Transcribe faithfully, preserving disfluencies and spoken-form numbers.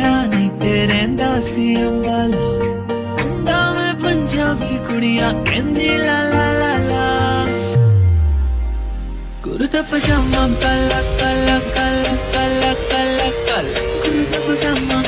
आया नहीं तेरे सी अंबाला मुंडा में पंजाबी कुड़िया कहंदी ला ला ला ला कुर्ता पजामा काला काला काला काला काला काला कुर्ता पजामा